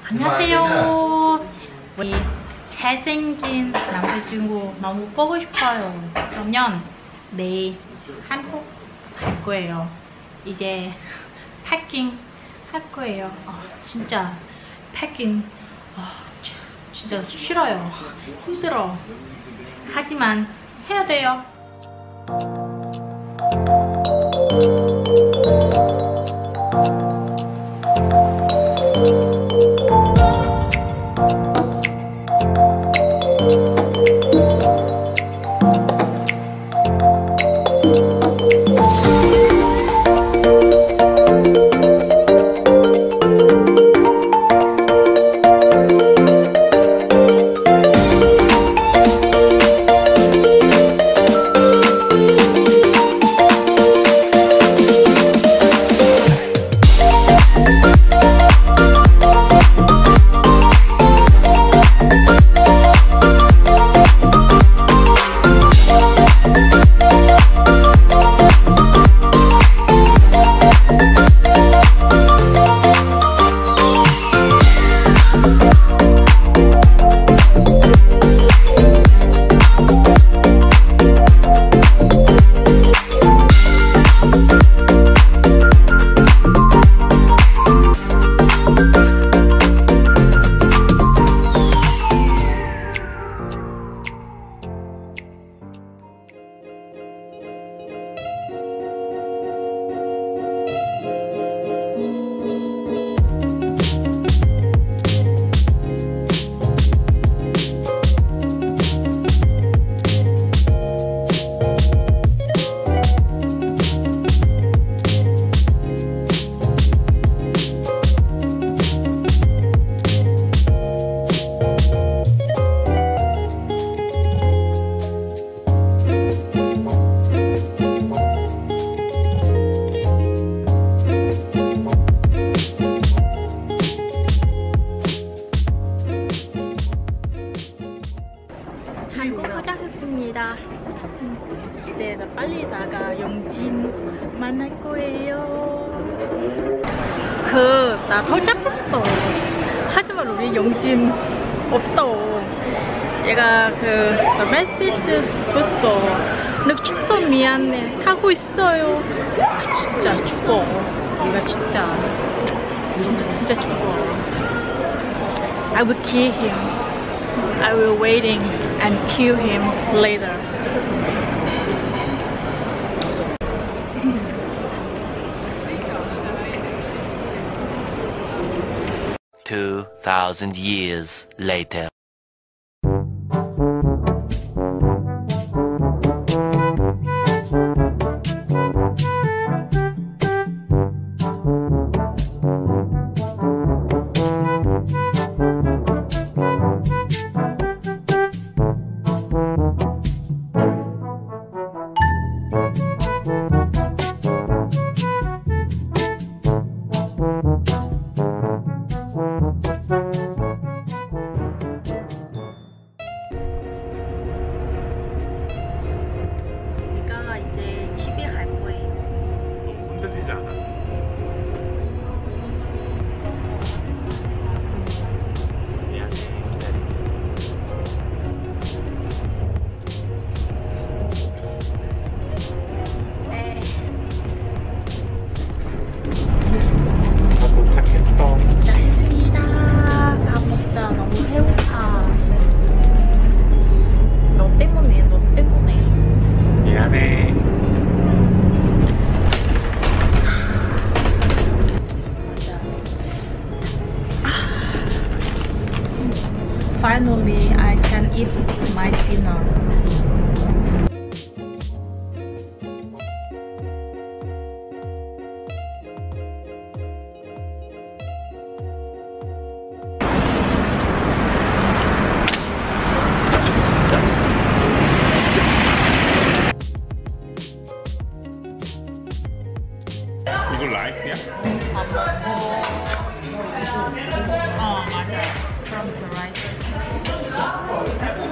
안녕하세요. 우리 잘생긴 남자친구 너무 보고 싶어요. 그러면 내일 한국 갈 거예요. 이제 패킹 할 거예요. 진짜 패킹 진짜 싫어요. 힘들어. 하지만 해야 돼요. 한국 도착했습니다. 이제 빨리 나가 영진 만날 거예요. 나 도착했어. 하지만 우리 영진 없어. 얘가 메시지 줬어. 늦었어 미안해. 가고 있어요. 진짜 죽어. 얘가 진짜 죽어. I will kill him. I will waiting and kill him later. Two 2,000 years later. Finally, I can eat my dinner. Would you like? Yeah. 맞아. From the right.